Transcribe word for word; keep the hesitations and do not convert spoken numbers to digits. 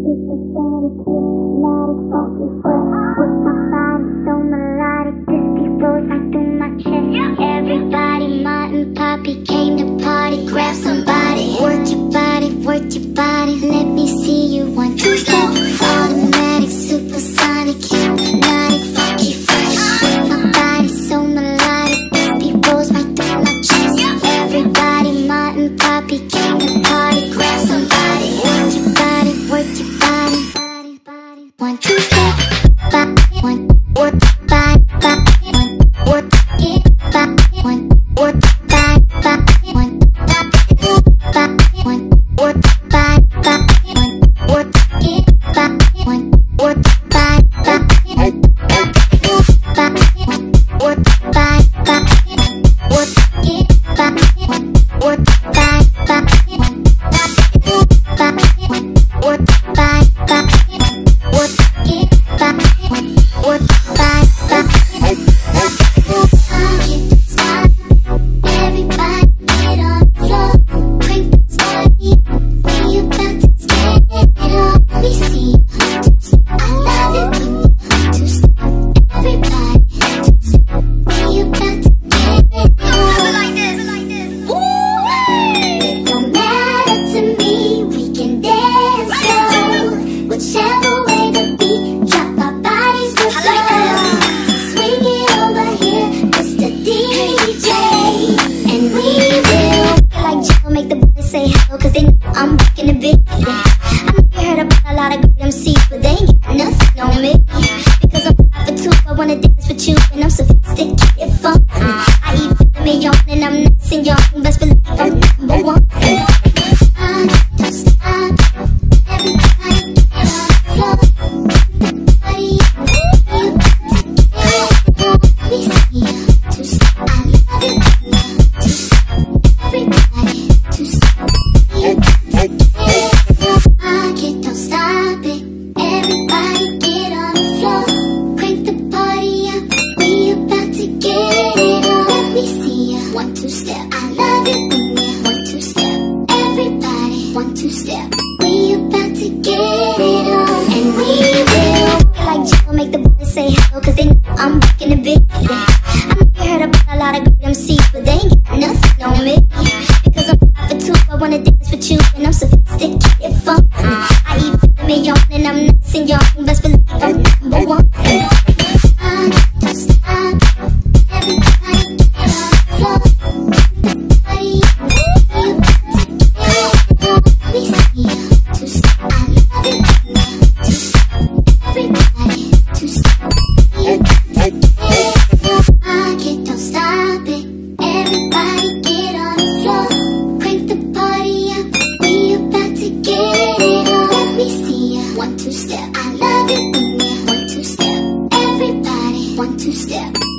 Everybody, Mont and Poppy came to party. Grab somebody, work your body, work your body. Let me see you one, two, step. Automatic, supersonic, hypnotic, funky, fresh. My body's so melodic, this beat rolls right through my chest. Everybody, Mont and Poppy came to party. Grab somebody, work your body, work your body. One, two, step. One, work your body, one, work it, one, work body, one, one, work body, one, work it, one, work body, one, work body, work it, one, work body, one, work body, work it, one, work body. Say hello, cause they know I'm rockin' the big. I know you heard about a lot of good M Cs, but they ain't got nothing on me. Because I'm five for two, I wanna dance with you, and I'm sophisticated, fun. I eat with me young, and I'm nice and young. Best believe I'm number one. Don't stop, everybody get on the floor. Everybody, let me see you to stop. I love it to stop. Everybody to stop. Don't stop it. Everybody get on the floor. Crank the party up. We about to get it on. Let me see ya. One, two step. I love it when you one, two step. Everybody, one, two step. We about to get it on. And we will like Jill, make the boys say hello, cause they know I'm rockin' the big. I know you heard about a lot of good M Cs, but they ain't got nothing on me. Because I'm five for two, I wanna dance with you, and I'm sophisticated, fun. I eat with me young, and I'm nice and young. Best believe I'm number one. Don't stop, everybody get on the floor. Everybody, you let me see you to stop. I love it to stop. Everybody to stop. You pocket, don't stop it. Everybody get on the floor. Crank the party up. We about to get it on. Let me see ya. One, two step. I love it when you one, two step. Everybody, one, two step.